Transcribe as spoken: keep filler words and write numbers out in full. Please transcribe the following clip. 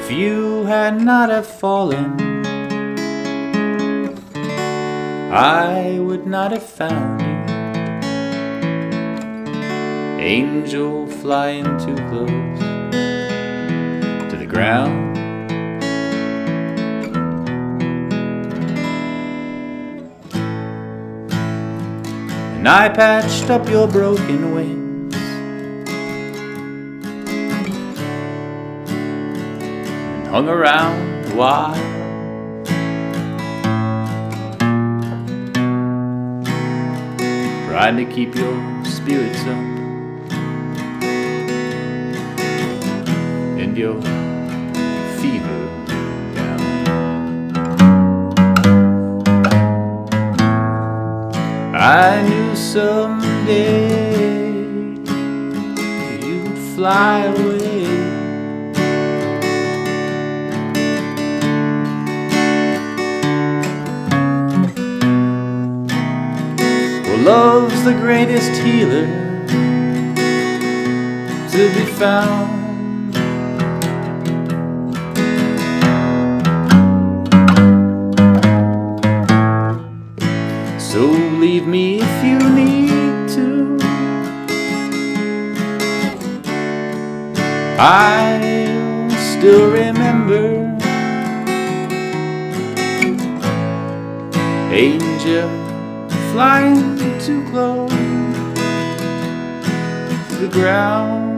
If you had not have fallen, I would not have found you. Angel flying too close to the ground. And I patched up your broken wings and hung around a while. Trying to keep your spirits up and your fever down. I knew someday you'd fly away. Love's the greatest healer to be found. So leave me if you need to. I'll still remember. Angel flying too close to the ground.